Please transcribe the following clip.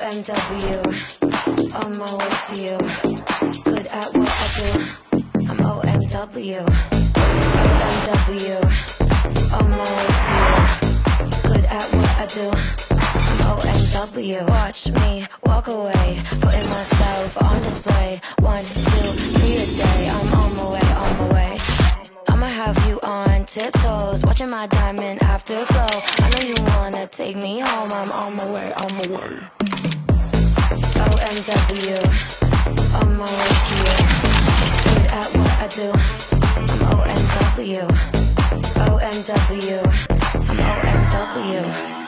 OMW, on my way to you. Good at what I do. I'm OMW, OMW, on my way to you. Good at what I do. I'm OMW. Watch me walk away, putting myself on display. 1, 2, 3 a day. I'm on my way, on my way. I'ma have you on tiptoes, watching my diamond afterglow. I know you wanna take me home. I'm on my way, on my way. OMW, on my way to you. Good at what I do. I'm OMW, OMW, I'm OMW.